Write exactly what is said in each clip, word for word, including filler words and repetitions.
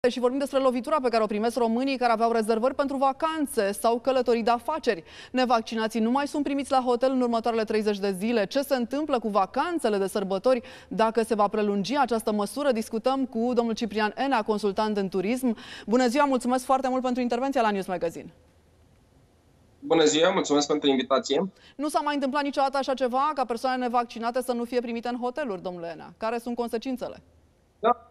Și vorbim despre lovitura pe care o primesc românii care aveau rezervări pentru vacanțe sau călătorii de afaceri. Nevaccinații nu mai sunt primiți la hotel în următoarele treizeci de zile. Ce se întâmplă cu vacanțele de sărbători? Dacă se va prelungi această măsură, discutăm cu domnul Ciprian Enea, consultant în turism. Bună ziua, mulțumesc foarte mult pentru intervenția la News Magazine. Bună ziua, mulțumesc pentru invitație. Nu s-a mai întâmplat niciodată așa ceva, ca persoane nevaccinate să nu fie primite în hoteluri, domnule Enea. Care sunt consecințele? Da.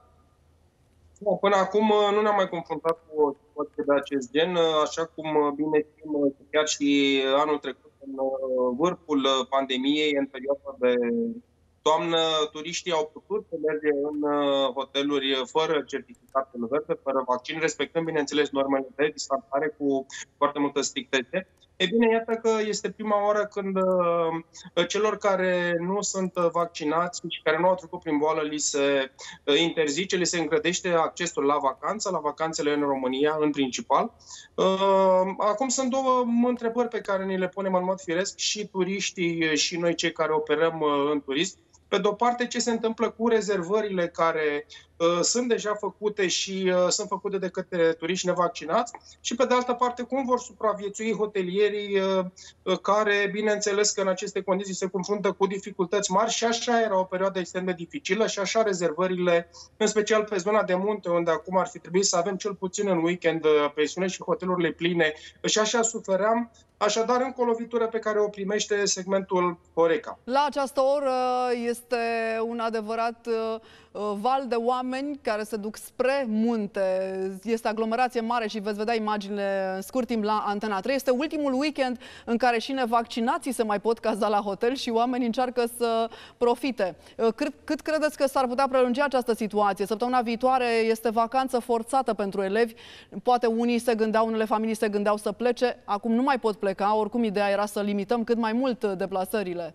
Până acum nu ne-am mai confruntat cu o situație de acest gen, așa cum bine știm, chiar și anul trecut, în vârful pandemiei, în perioada de toamnă, turiștii au putut merge în hoteluri fără certificat verde, fără vaccin, respectând, bineînțeles, normele de distanțare cu foarte multă strictețe. E bine, iată că este prima oară când uh, celor care nu sunt vaccinați și care nu au trecut prin boală li se uh, interzice, li se îngrădește accesul la vacanță, la vacanțele în România, în principal. Uh, acum sunt două întrebări pe care ni le punem în mod firesc și turiștii și noi cei care operăm uh, în turism. Pe de-o parte, ce se întâmplă cu rezervările care uh, sunt deja făcute și uh, sunt făcute de către turiști nevaccinați și, pe de altă parte, cum vor supraviețui hotelierii uh, care, bineînțeles că în aceste condiții se confruntă cu dificultăți mari și așa era o perioadă extrem de dificilă și așa rezervările, în special pe zona de munte, unde acum ar fi trebuit să avem cel puțin în weekend uh, presiune și hotelurile pline și așa sufeream. Așadar, încă o lovitură pe care o primește segmentul Horeca. La această oră este un adevărat val de oameni care se duc spre munte. Este aglomerație mare și veți vedea imaginile în scurt timp la Antena trei. Este ultimul weekend în care și nevaccinații se mai pot caza la hotel și oamenii încearcă să profite. Cât, cât credeți că s-ar putea prelungi această situație? Săptămâna viitoare este vacanță forțată pentru elevi. Poate unii se gândeau, unele familii se gândeau să plece. Acum nu mai pot pleca. Oricum, ideea era să limităm cât mai mult deplasările.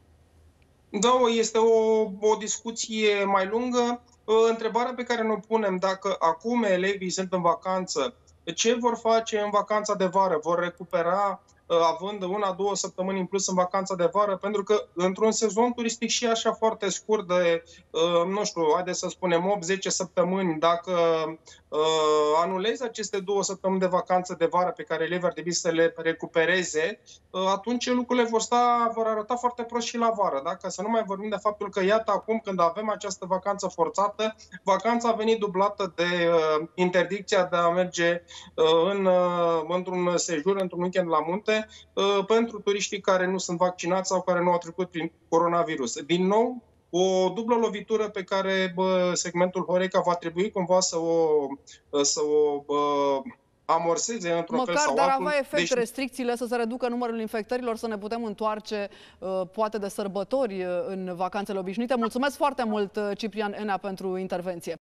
Da, este o, o discuție mai lungă. Întrebarea pe care ne-o punem, dacă acum elevii sunt în vacanță, ce vor face în vacanța de vară? Vor recupera având una, două săptămâni în plus în vacanța de vară? Pentru că într-un sezon turistic și așa foarte scurt de, nu știu, haideți să spunem opt zece săptămâni, dacă anulezi aceste două săptămâni de vacanță de vară pe care elevii ar trebui să le recupereze, atunci lucrurile vor, sta, vor arăta foarte prost și la vară. Da? Ca să nu mai vorbim de faptul că, iată, acum când avem această vacanță forțată, vacanța a venit dublată de uh, interdicția de a merge uh, în, uh, într-un sejur, într-un weekend la munte, uh, pentru turiștii care nu sunt vaccinați sau care nu au trecut prin coronavirus. Din nou, o dublă lovitură pe care bă, segmentul Horeca va trebui cumva să o, să o bă, amorseze într-un fel sau altul. Măcar, dar avea efect deci... restricțiile să se reducă numărul infectărilor, să ne putem întoarce poate de sărbători în vacanțele obișnuite. Mulțumesc foarte mult, Ciprian Enea, pentru intervenție.